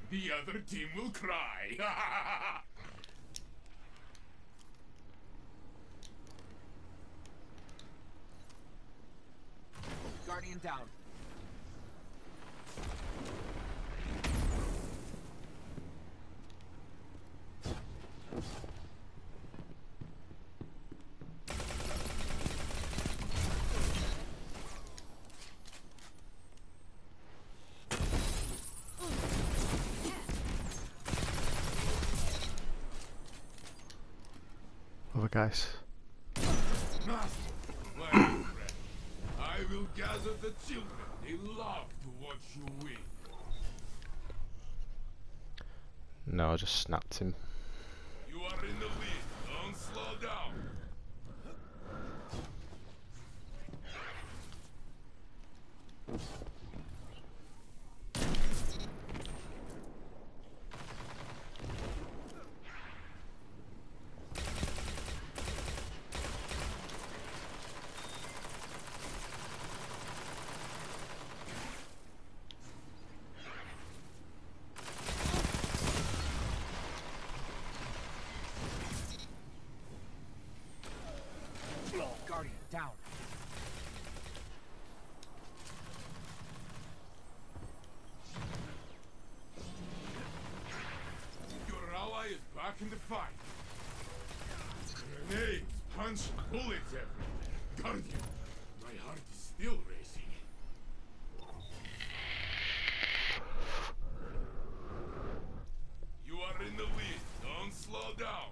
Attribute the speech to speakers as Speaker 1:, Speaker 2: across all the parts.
Speaker 1: The other team will cry.
Speaker 2: Guardian down.
Speaker 3: Other guys.
Speaker 1: Master, my friend, I will gather the children. They love to watch you win.
Speaker 3: No, I just snapped him.
Speaker 1: You are in the lead. Don't slow down.
Speaker 2: Guardian down.
Speaker 1: Your ally is back in the fight. Grenades, punch, bullets everywhere. Guardian, my heart is still racing. You are in the lead. Don't slow down.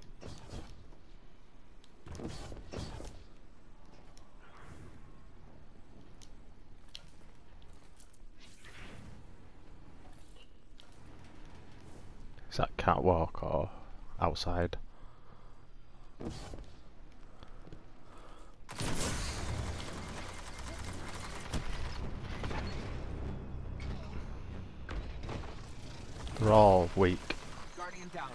Speaker 3: Is that catwalk or outside? They're all weak.
Speaker 2: Guardian down.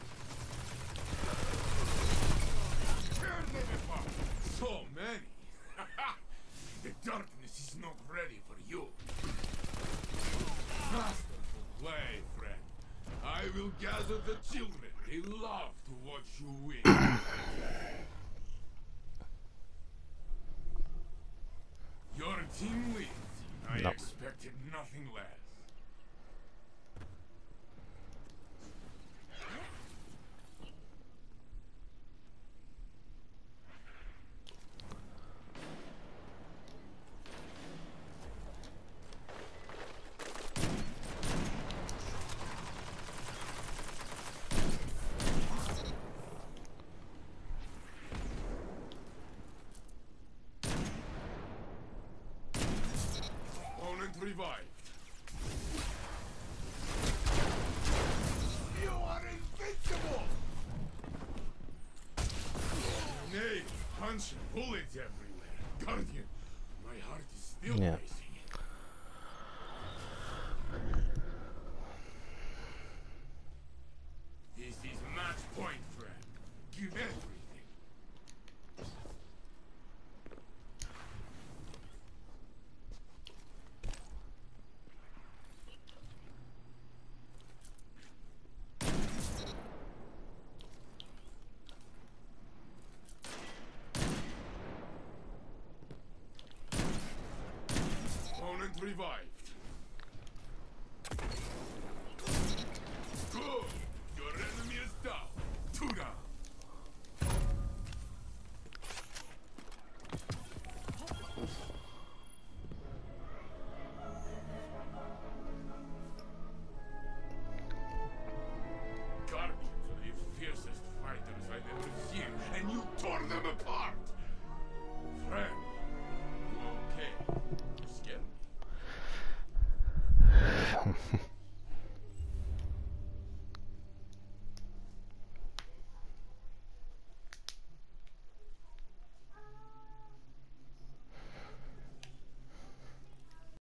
Speaker 1: Tear them apart. So many. The darkness is not ready for you. Masterful play, friend. I will gather the children. They love to watch you win. Your team wins. I
Speaker 3: No.
Speaker 1: expected nothing less. Opponent revived. You are invincible! Grenades, punch, bullets everywhere. Guardian, my heart is still
Speaker 3: Yeah.
Speaker 1: racing. This is match point, friend. Give everything. Opponent revived. Good. Your enemy is down. 2 down. Guardians are the fiercest fighters I've ever seen, and you tore them apart. Friend, you okay? You scared me.